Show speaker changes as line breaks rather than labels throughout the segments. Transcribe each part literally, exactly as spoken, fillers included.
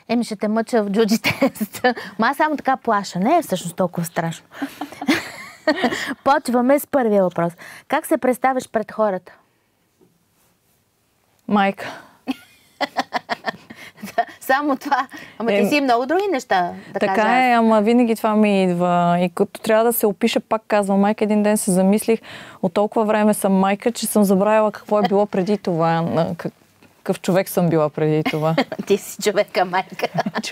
Еми ще те мъча в джуджи тест. Ма аз само така плаша. Не е всъщност толкова страшно. Почваме с първия въпрос. Как се представяш пред хората?
Майка.
Само това. Ама ти си много други неща, да
така
кажа.
е, ама винаги това ми идва. И като трябва да се опиша, пак казвам майка, един ден се замислих, от толкова време съм майка, че съм забравила какво е било преди това. Какъв човек съм била преди това.
Ти си човека, майка.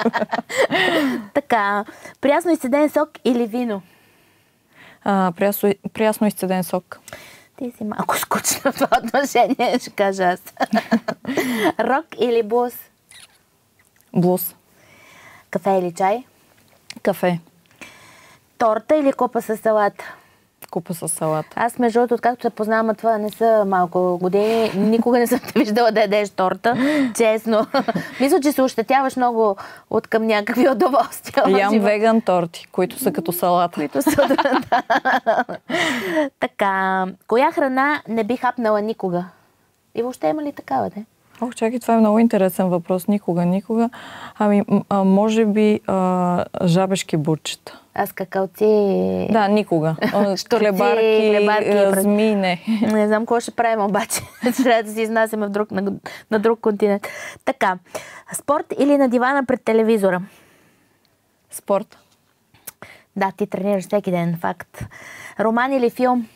Така, прясно изцеден сок или вино?
А, прясно, прясно изцеден сок.
Ти си малко скучна в това отношение, ще кажа аз. Рок или блуз?
Блуз.
Кафе или чай?
Кафе.
Торта или купа с салата?
Купа с салата.
Аз, между другото, откакто се познавам, това не са малко години, никога не съм те виждала да ядеш торта. Честно. Мисля, че се ощетяваш много от към някакви удоволствия.
Ям веган торти, които са като салата.
Които са, да. Така, коя храна не би хапнала никога? И въобще има ли такава, де?
Ох, чакай, това е много интересен въпрос. Никога, никога. Ами, а, може би а, жабешки бурчета.
Аз какалци...
Да, никога.
Штурци,
хлебарки,
хлебарки,
змии, не.
Не знам какво ще правим обаче. Трябва да си изнасяме в друг, на, на друг континент. Така, спорт или на дивана пред телевизора?
Спорт.
Да, ти тренираш всеки ден, факт. Роман или филм?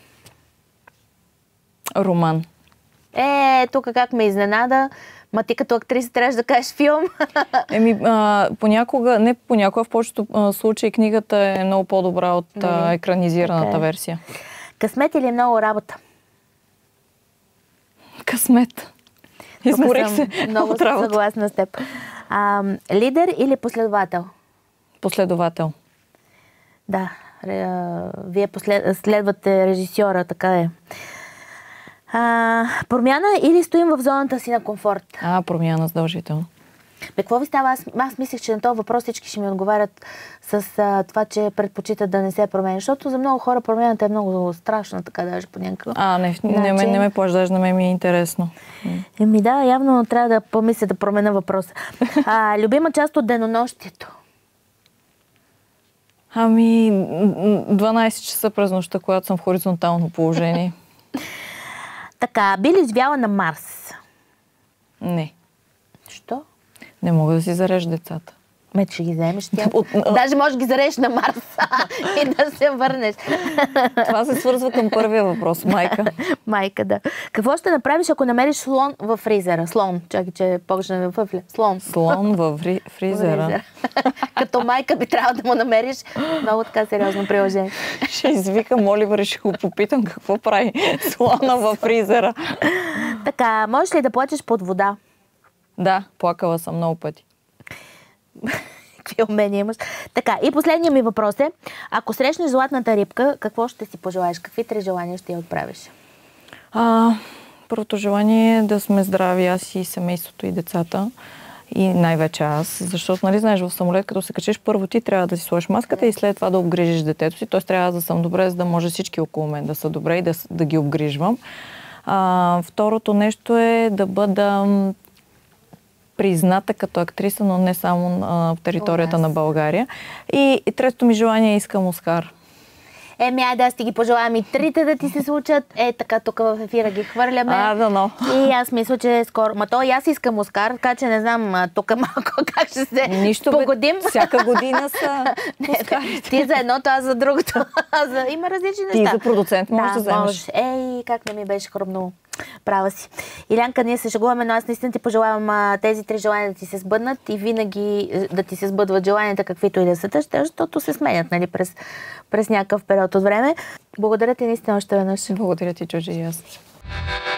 Роман.
Е, тук как ме изненада. Ма ти като актриса трябваш да кажеш филм.
Еми, а, понякога, не понякога, в повечето а, случаи книгата е много по-добра от а, екранизираната okay. версия.
Късмет или много работа?
Късмет. Изморих се
много
от работа.
Съгласна с теб. А, лидер или последовател?
Последовател.
Да, вие послед... следвате режисьора, така е. А, промяна или стоим в зоната си на комфорт?
А, промяна задължително.
Бе, какво ви става? Аз, аз мислех, че на този въпрос всички ще ми отговарят с а, това, че предпочитат да не се променя. Защото за много хора промяната е много страшна, така даже по някакъв.
А, не, не, не, ме, не ме плаш, даже на мен ми е интересно.
Еми да, явно трябва да помисля да променя въпроса. А, любима част от денонощието?
Ами, дванайсет часа през нощта, когато съм в хоризонтално положение.
Така, би ли извяла на Марс?
Не.
Що?
Не мога да си зарежа децата.
Ме, че ги вземеш тя. От... Даже можеш да ги зарежеш на Марс и да се върнеш.
Това се свързва към първия въпрос. Майка.
Майка, да. Какво ще направиш, ако намериш слон във фризера? Слон. Чакай, че почна да въфля. Слон.
Слон във фри... фризера. фризера.
Като майка би трябвало да му намериш много така сериозно приложение.
Ще извикам Оливър и ще го попитам какво прави слона във фризера.
Така, можеш ли да плачеш под вода?
Да, плакала съм много пъти.
Какви умения имаш. Така, и последният ми въпрос е, ако срещнеш златната рибка, какво ще си пожелаеш? Какви три желания ще я отправиш?
А, първото желание е да сме здрави, аз и семейството и децата. И най-вече аз. Защото, нали, знаеш, в самолет, като се качиш, първо ти трябва да си сложиш маската и след това да обгрижиш детето си. Тоест трябва да съм добре, за да може всички около мен да са добре и да, да ги обгрижвам. А, второто нещо е да бъда призната като актриса, но не само а, в територията на България. И, и третото ми желание е искам Оскар.
Еми, айде, аз ти ги пожелавам и трите да ти се случат. Е, така тук в ефира ги хвърляме.
А, да, но.
И аз мисля, че скоро... Ма то и аз искам Оскар, така че не знам тук малко как ще се
Нищо,
погодим.
Бе, всяка година са Оскарите.
Ти за едното, аз за другото. Има различни неща.
Ти за продуцент можеш да, да вземеш.
Ей, как не ми беше хрумнало. Права си. Илянка, ние се шегуваме, но аз наистина ти пожелавам а, тези три желания да ти се сбъднат и винаги да ти се сбъдват желанията, каквито и да са, защото се сменят, нали, през, през някакъв период от време. Благодаря ти наистина още веднъж.
Благодаря ти, Джуджи, и аз.